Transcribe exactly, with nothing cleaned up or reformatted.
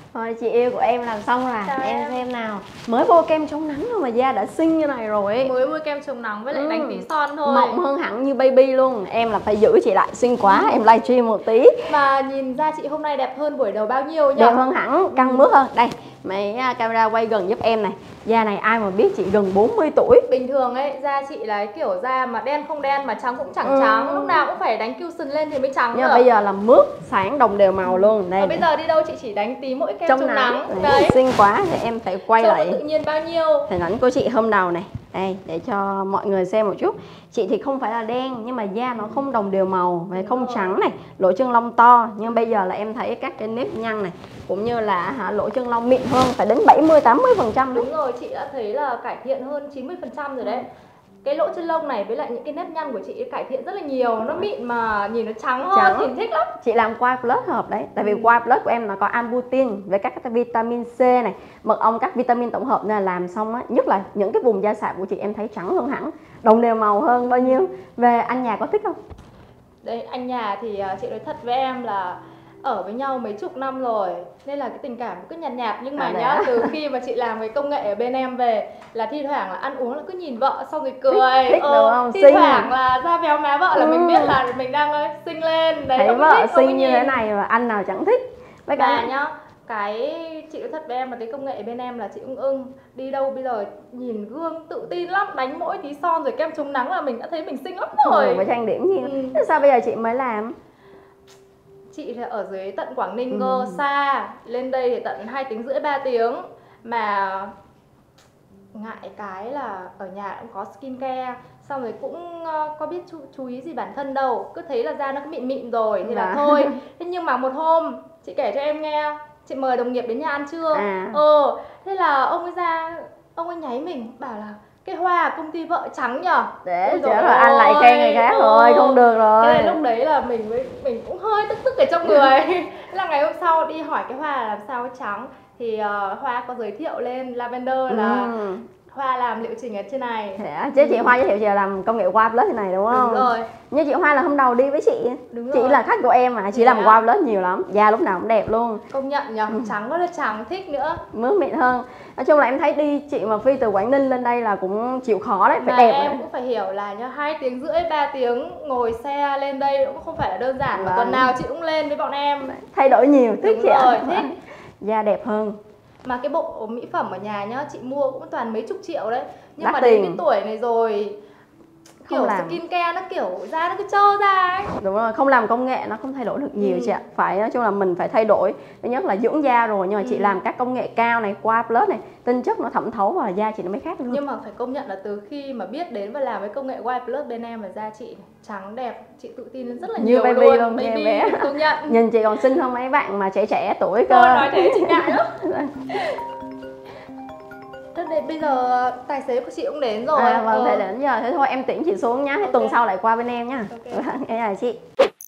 Thôi chị yêu của em làm xong rồi. Chào Em em. xem nào. Mới bôi kem chống nắng thôi mà da đã xinh như này rồi ấy. Mới bôi kem chống nắng với lại Ừ. đánh tí son thôi. Mọng hơn hẳn như baby luôn. Em là phải giữ chị lại, xinh quá. Em livestream một tí. Mà nhìn da chị hôm nay đẹp hơn buổi đầu bao nhiêu nhỉ? Đẹp hơn hẳn, căng mướt hơn. Đây, mấy camera quay gần giúp em này. Da này ai mà biết chị gần bốn mươi tuổi. Bình thường ấy, da chị là cái kiểu da mà đen không đen mà trắng cũng chẳng Ừ. trắng. Lúc nào cũng phải đánh cushion lên thì mới trắng Nhưng mà được. bây giờ là mướt, sáng đồng đều màu luôn. Đây, Và bây giờ đi đâu chị chỉ đánh tí mỗi kem trong chống nắng, nắng. Đấy, Đấy. xinh quá thì em phải quay Trông nó lại tự nhiên bao nhiêu. hình ảnh của chị hôm đầu này. Đây, để cho mọi người xem một chút. Chị thì không phải là đen nhưng mà da nó không đồng đều màu và không rồi. trắng này, lỗ chân lông to. Nhưng bây giờ là em thấy các cái nếp nhăn này cũng như là hả, lỗ chân lông mịn hơn, phải đến bảy mươi tám mươi phần trăm. Đúng rồi, chị đã thấy là cải thiện hơn chín mươi phần trăm rồi đấy. Cái lỗ chân lông này với lại những cái nếp nhăn của chị cải thiện rất là nhiều. Nó mịn mà nhìn nó trắng hơn, Trắng. nhìn thích lắm. Chị làm White Plus hợp đấy. Tại vì Ừ. White Plus của em nó có ambutin với các cái vitamin C này, mật ong, các vitamin tổng hợp, nên là làm xong á, nhất là những cái vùng da sạm của chị em thấy trắng hơn hẳn, đồng đều màu hơn bao nhiêu. Về anh nhà có thích không? Đây, anh nhà thì chị nói thật với em là ở với nhau mấy chục năm rồi nên là cái tình cảm cứ nhạt nhạt, nhưng mà À, nhá, à? từ khi mà chị làm cái công nghệ ở bên em về là thi thoảng là ăn uống là cứ nhìn vợ xong rồi cười. Thích, thích ờ, đúng không? thi Xinh. thoảng là da béo má vợ là Ừ. mình biết là mình đang ờ, xinh lên đấy. Thấy ông vợ thích, ông xinh như nhìn. thế này mà anh nào chẳng thích. Với Và cả nhá, cái chị nói thật với em là cái công nghệ bên em là chị ưng ưng. Đi đâu bây giờ nhìn gương tự tin lắm, đánh mỗi tí son rồi kem chống nắng là mình đã thấy mình xinh lắm rồi. với trang điểm nhiều. Ừ. Thế sao bây giờ chị mới làm? Chị thì ở dưới tận Quảng Ninh Ừ. cơ, xa. Lên đây thì tận hai tiếng rưỡi ba tiếng. Mà ngại cái là ở nhà cũng có skincare, xong rồi cũng uh, có biết chú, chú ý gì bản thân đâu. Cứ thấy là da nó cứ mịn mịn rồi thì là Dạ. thôi. Thế nhưng mà một hôm chị kể cho em nghe, chị mời đồng nghiệp đến nhà ăn trưa. À. Ờ, thế là ông ấy ra, ông ấy nháy mình bảo là cái hoa ở công ty vợ trắng nhở. Để Ôi chứ dồi rồi anh lại khen người khác ôi. rồi, không được rồi. Thế nên lúc đấy là mình mới mình cũng hơi tức tức ở trong người. Thế là ngày hôm sau đi hỏi cái hoa là làm sao cái trắng thì uh, hoa có giới thiệu lên Lavender là Ừ. Hoa làm liệu trình ở trên này. Dạ, chứ chị Hoa giới thiệu chị là làm công nghệ White Plus thế này đúng không? Đúng rồi. Như chị Hoa là hôm đầu đi với chị. Đúng Chị rồi. là khách của em mà, chị Thế làm à? White Plus nhiều lắm, da lúc nào cũng đẹp luôn. Công nhận nhở, Ừ. trắng quá là trắng, thích nữa. Mướt mịn hơn. Nói chung là em thấy đi chị mà Phi từ Quảng Ninh lên đây là cũng chịu khó đấy, phải Mà đẹp em đấy. cũng phải hiểu là nhá, hai tiếng rưỡi ba tiếng ngồi xe lên đây cũng không phải là đơn giản. Mà Vâng. tuần nào chị cũng lên với bọn em. Thay đổi nhiều, thích Đúng chị ạ. rồi, thích. Da đẹp hơn. Mà cái bộ mỹ phẩm ở nhà nhá, chị mua cũng toàn mấy chục triệu đấy. Nhưng Đắt mà tiền. đến cái tuổi này rồi Không kiểu làm. skincare nó kiểu da nó cứ trơ ra ấy. Đúng rồi, không làm công nghệ nó không thay đổi được nhiều Ừ. chị ạ. Phải, nói chung là mình phải thay đổi. Thứ nhất là dưỡng da rồi, nhưng mà chị Ừ. làm các công nghệ cao này, qua plus này, tinh chất nó thẩm thấu vào da chị nó mới khác luôn. Nhưng mà phải công nhận là từ khi mà biết đến và làm với công nghệ White Plus bên em, là da chị trắng đẹp, chị tự tin lên rất là Như nhiều baby luôn. luôn, như Baby, bé. công nhận. Nhìn chị còn xinh hơn mấy bạn mà trẻ trẻ tuổi cơ. Thôi nói thế chị ngại lắm. Thế để bây giờ tài xế của chị cũng đến rồi. À, vâng, ờ. thế đến giờ thế thôi em tiễn chị xuống nhá. Thế Ok. tuần sau lại qua bên em nhá. Ok. Vâng, em chào chị.